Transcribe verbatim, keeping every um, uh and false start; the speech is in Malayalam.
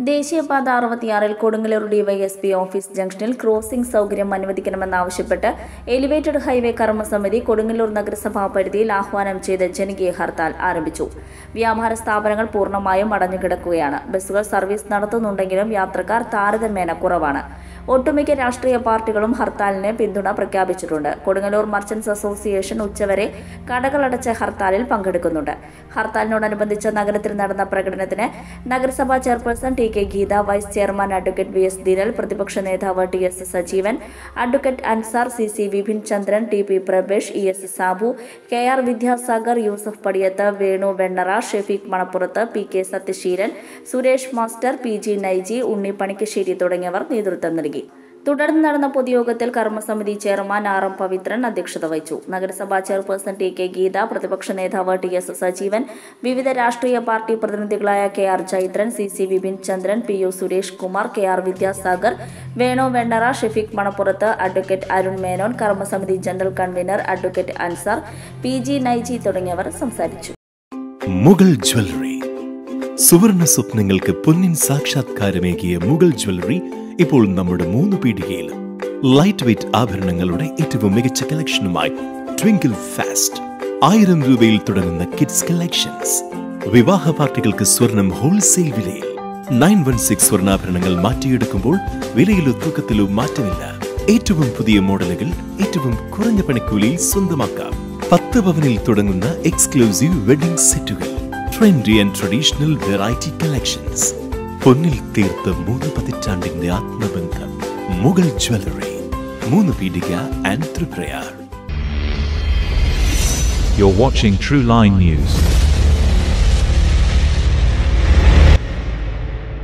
ദേശീയപാത അറുപത്തിയാറിൽ കൊടുങ്ങല്ലൂർ ഡിവൈഎസ്പി ഓഫീസ് ജംഗ്ഷനിൽ ക്രോസിംഗ് സൗകര്യം അനുവദിക്കണമെന്നാവശ്യപ്പെട്ട് എലിവേറ്റഡ് ഹൈവേ കർമ്മസമിതി കൊടുങ്ങല്ലൂർ നഗരസഭാ പരിധിയിൽ ആഹ്വാനം ചെയ്ത ജനകീയ ഹർത്താൽ ആരംഭിച്ചു. വ്യാപാര സ്ഥാപനങ്ങൾ പൂർണ്ണമായും അടഞ്ഞുകിടക്കുകയാണ്. ബസ്സുകൾ സർവീസ് നടത്തുന്നുണ്ടെങ്കിലും യാത്രക്കാർ താരതമ്യേന കുറവാണ്. ഒട്ടുമിക്ക രാഷ്ട്രീയ പാർട്ടികളും ഹർത്താലിന് പിന്തുണ പ്രഖ്യാപിച്ചിട്ടുണ്ട്. കൊടുങ്ങല്ലൂർ മർച്ചന്റ്സ് അസോസിയേഷൻ ഉച്ചവരെ കടകളടച്ച ഹർത്താലിൽ പങ്കെടുക്കുന്നുണ്ട്. ഹർത്താലിനോടനുബന്ധിച്ച് നഗരത്തിൽ നടന്ന പ്രകടനത്തിന് നഗരസഭാ chairperson T K Geetha, vice chairman advocate V S Dinal, പ്രതിപക്ഷ നേതാവ് T S Sajeevan, advocate Ansar, C C Vipin Chandran, T P Prabhesh, E S Sabu, K R Vidyasagar, Yusuf Padiyath, Venu Vennara, Shefeeq Manappurath, P K Sathyaseelan, Suresh master, P G Naiji, Unni Panikkassery തുടങ്ങിയവർ നേതൃത്വം നൽകി. തുടർന്ന് നടന്ന പൊതുയോഗത്തിൽ കർമ്മസമിതി ചെയർമാൻ ആർ എം പവിത്രൻ അധ്യക്ഷത വഹിച്ചു. നഗരസഭാ ചെയർപേഴ്സൺ ടി കെ ഗീത, പ്രതിപക്ഷ നേതാവ് ടി എസ് സജീവൻ, വിവിധ രാഷ്ട്രീയ പാർട്ടി പ്രതിനിധികളായ K R Chaithran, C C Vipin Chandran, P U Suresh Kumar, K R Vidyasagar, Venu Vennara, Shefeeq Manappurath, advocate Arun Menon, കർമ്മസമിതി general convener advocate Ansar, P G Naiji തുടങ്ങിയവർ സംസാരിച്ചു. മുഗൾ ജ്വല്ലറി, സുവർണ സ്വപ്നങ്ങൾക്ക് പൊന്നിൻ സാക്ഷാത്കാരമേകിയ മുഗൾ ജ്വല്ലറി ഇപ്പോൾ നമ്മുടെ മൂന്ന് പീടികയിലും. ലൈറ്റ് വെയ്റ്റ് ആഭരണങ്ങളുടെ ഏറ്റവും മികച്ച കളക്ഷനുമായി ട്വിങ്കിൾ ഫാസ്റ്റ്. ആയിരം രൂപയിൽ തുടങ്ങുന്ന കിഡ്സ് കളക്ഷൻസ്. വിവാഹ പാർട്ടികൾക്ക് സ്വർണം ഹോൾസെയിൽ വിലയിൽ. നയൻ വൺ സിക്സ് സ്വർണ്ണാഭരണങ്ങൾ മാറ്റിയെടുക്കുമ്പോൾ വിലയിലോ തൂക്കത്തിലോ മാറ്റമില്ല. ഏറ്റവും പുതിയ മോഡലുകൾ ഏറ്റവും കുറഞ്ഞ പണിക്കൂലിയിൽ സ്വന്തമാക്കാം. പത്ത് പവനിൽ തുടങ്ങുന്ന എക്സ്ക്ലൂസീവ് വെഡിംഗ് സെറ്റുകൾ. Trendy and traditional variety collections. പൊന്നിൽ തീർത്ത മൂന്ന് പതിറ്റാണ്ടിന്റെ ആത്മബന്ധം. Mughal jewellery, Moonnupeedika and Triprayar. You're watching True Line News.